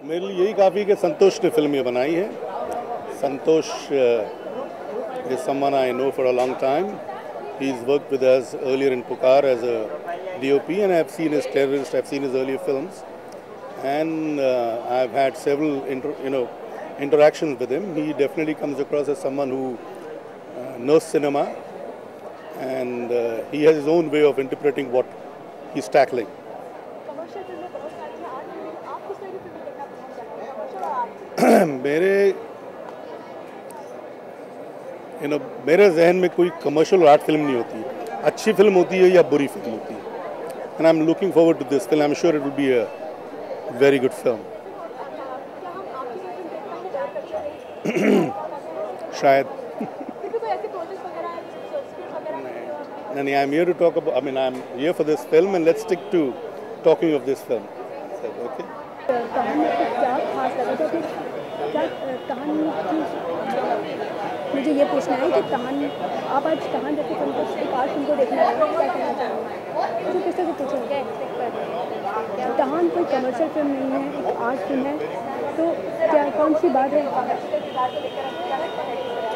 मेरे लिए यही काफ़ी कि संतोष ने फिल्म ये बनाई है। संतोष is someone I know for a long time. He's worked with us earlier in Pukar as a DOP, and I've seen his Terrorist, I've seen his earlier films, and I've had several interactions with him. He definitely comes across as someone who knows cinema, and he has his own way of interpreting what he's tackling. मेरे मेरे जहन में कोई commercial art film नहीं होती। अच्छी film होती है या बुरी फिल्म होती है। And I am looking forward to this film. I am sure it will be a very good film. शायद नहीं, I am here to talk about, I mean I am here for this film and let's stick to talking of this film. Okay, मुझे ये पूछना है कि तहान, आप आज तहान जैसे फिल्म को, एक आर्ट फिल्म को देखना है, क्या कहना चाहेंगे? तो किस तरह से पूछेंगे, क्या एक्सपेक्ट कर रहे हैं? तहान कोई कमर्शियल फिल्म नहीं है, एक आर्ट फिल्म है, तो क्या कौन सी बात है?